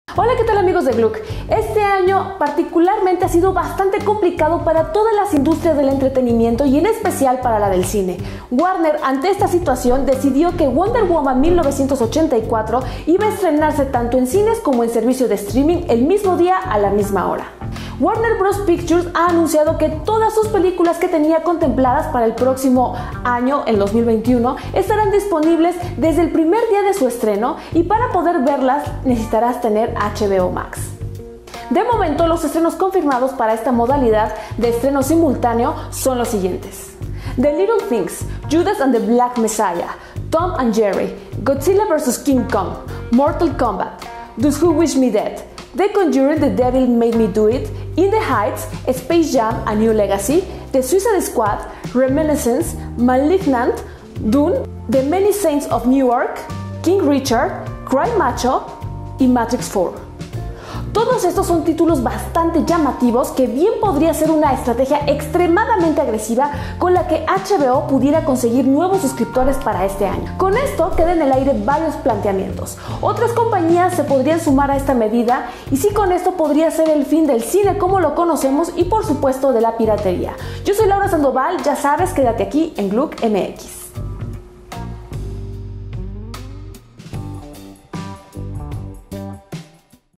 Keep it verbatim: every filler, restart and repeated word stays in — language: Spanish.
Hola, ¿qué tal amigos de Gluck? Este año particularmente ha sido bastante complicado para todas las industrias del entretenimiento y en especial para la del cine. Warner, ante esta situación, decidió que Wonder Woman mil novecientos ochenta y cuatro iba a estrenarse tanto en cines como en servicio de streaming el mismo día a la misma hora. Warner Bros. Pictures ha anunciado que todas sus películas que tenía contempladas para el próximo año, el dos mil veintiuno, estarán disponibles desde el primer día de su estreno y para poder verlas necesitarás tener H B O Max. De momento, los estrenos confirmados para esta modalidad de estreno simultáneo son los siguientes: The Little Things, Judas and the Black Messiah, Tom and Jerry, Godzilla versus. King Kong, Mortal Kombat, Those Who Wish Me Dead, The Conjuring, The Devil Made Me Do It, In the Heights, Space Jam: A New Legacy, The Suicide Squad, Reminiscence, Malignant, Dune, The Many Saints of Newark, King Richard, Cry Macho y Matrix cuatro. Todos estos son títulos bastante llamativos que bien podría ser una estrategia extremadamente agresiva con la que H B O pudiera conseguir nuevos suscriptores para este año. Con esto quedan en el aire varios planteamientos. Otras compañías se podrían sumar a esta medida y sí, con esto podría ser el fin del cine como lo conocemos y por supuesto de la piratería. Yo soy Laura Sandoval, ya sabes, quédate aquí en Gluck M X.